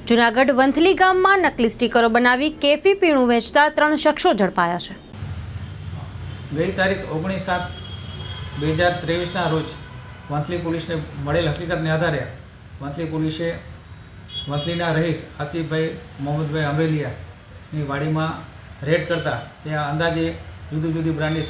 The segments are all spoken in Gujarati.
જૂનાગઢ વંથલી ગામમાં નકલી સ્ટીકરો બનાવી કેફી પીણું વેચતા 3 શખ્સો ઝડપાયા છે। ગઈ તારીખ 19/7/2023ના રોજ વંથલી પોલીસને મળેલ હકીકતને આધારે વંથલી પોલીસે વંથલીના રહીશ આસિફભાઈ મોહમ્મદભાઈ અમરેલિયાની વાડીમાં રેડ કરતા ત્યાં અંદાજે જુદી જુદી બ્રાન્ડની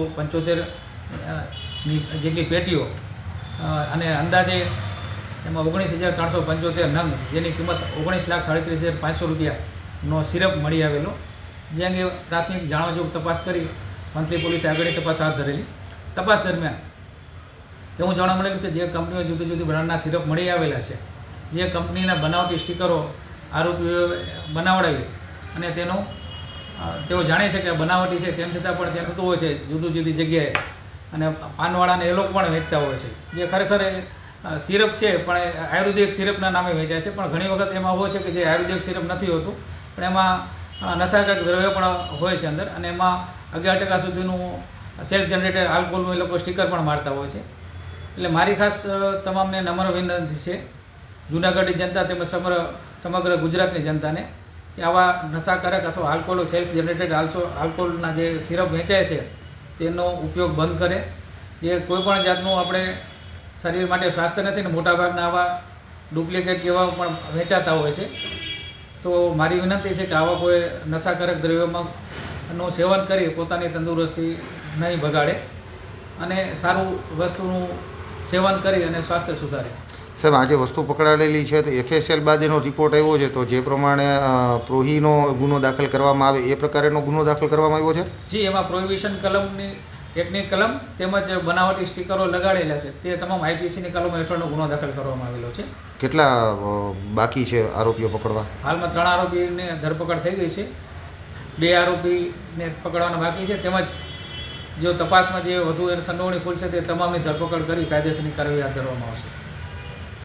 775 જેટલી પેટીઓ અને અંદાજે એમાં 19,375 નંગ જેની કિંમત 19,37,500 રૂપિયાનો સિરપ મળી આવેલો, જે અંગે પ્રાથમિક જાણવાજોગ તપાસ કરી વંથલી પોલીસે આગળની તપાસ હાથ ધરેલી। તપાસ દરમિયાન તેવું જાણવા મળેલું કે જે કંપનીઓ જુદી જુદી બ્રાન્ડના સિરપ મળી આવેલા છે, જે કંપનીના બનાવટી સ્ટીકરો આરોપીઓએ બનાવડાવી અને તેઓ જાણે છે કે બનાવટી છે, તેમ છતાં પણ ત્યાં થતું હોય છે જુદી જુદી જગ્યાએ અને પાનવાળાને એ લોકો પણ વેચતા હોય છે। જે ખરેખર સિરપ છે પણ આયુર્વેદિક સિરપના નામે વેચાય છે, પણ ઘણી વખત એમાં હોય છે કે જે આયુર્વેદિક સિરપ નથી હોતું, પણ એમાં નશાકારક દ્રવ્ય પણ હોય છે અંદર, અને એમાં 11% સુધીનું સેલ્ફ જનરેટેડ આલ્કોહોલનું એ લોકો સ્ટીકર પણ મારતા હોય છે। એટલે મારી ખાસ તમામને નમ્ર વિનંતી છે, જૂનાગઢની જનતા તેમજ સમગ્ર ગુજરાતની જનતાને, કે આવા નશાકારક અથવા આલ્કોહોલ સેલ્ફ જનરેટેડ આલ્કોહોલના જે સિરપ વેચાય છે તેનો ઉપયોગ બંધ કરે। જે કોઈપણ જાતનું આપણે શરીર માટે સ્વાસ્થ્ય નથી ને મોટાભાગના આવા ડુપ્લિકેટ જેવા પણ વેચાતા હોય છે। તો મારી વિનંતી છે કે આવા કોઈ નશાકારક દ્રવ્યોમાં નું સેવન કરી પોતાની તંદુરસ્તી નહીં બગાડે અને સારું વસ્તુનું સેવન કરી અને સ્વાસ્થ્ય સુધારે। સાહેબ, આજે વસ્તુ પકડાયેલી છે તો FSL બાદ એનો રિપોર્ટ આવ્યો છે, તો જે પ્રમાણે પ્રોહીનો ગુનો દાખલ કરવામાં આવે એ પ્રકારેનો ગુનો દાખલ કરવામાં આવ્યો છે? જી, એમાં પ્રોહિબિશન કલમની એકની કલમ તેમજ બનાવટી સ્ટીકરો લગાડેલા છે તે તમામ IPCની કલમો હેઠળનો ગુનો દાખલ કરવામાં આવેલો છે। કેટલા બાકી છે આરોપીઓ પકડવા? હાલમાં 3 આરોપીને ધરપકડ થઈ ગઈ છે, 2 આરોપીને પકડવાના બાકી છે, તેમજ જો તપાસમાં જે વધુ સંડોવણી ખુલશે તે તમામની ધરપકડ કરી કાયદેસરની કાર્યવાહી હાથ ધરવામાં આવશે।